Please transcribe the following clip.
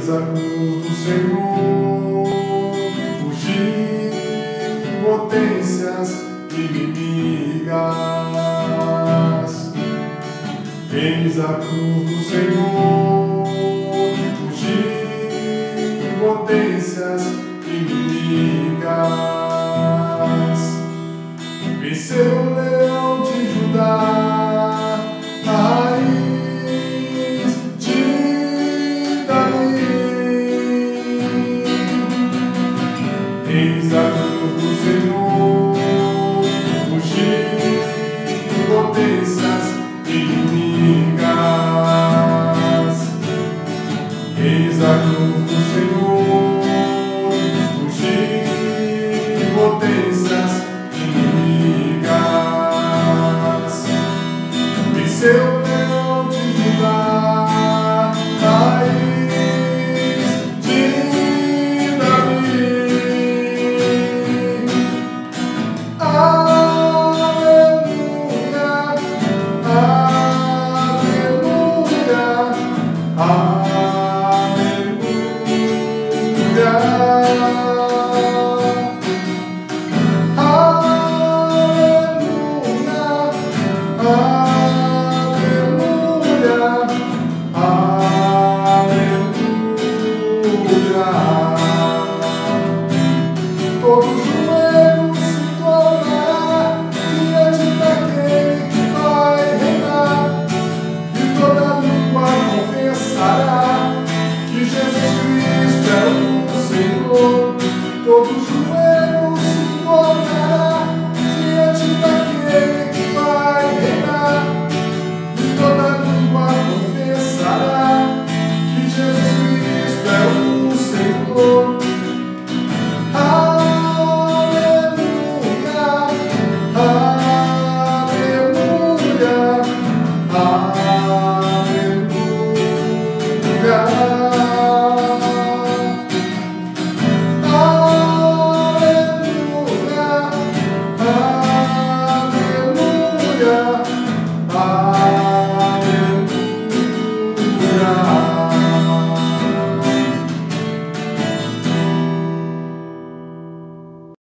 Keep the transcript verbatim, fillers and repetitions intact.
Eis a cruz do Senhor, fugir potências inimigas. Eis a cruz do Senhor, fugir potências inimigas. Venceu o leão de Judá, a raiz de Eis a cruz do Senhor, fugir potências inimigas. Eis a cruz do Senhor, fugir potências inimigas. Venceu o leão de Judá, raiz de Aleluia,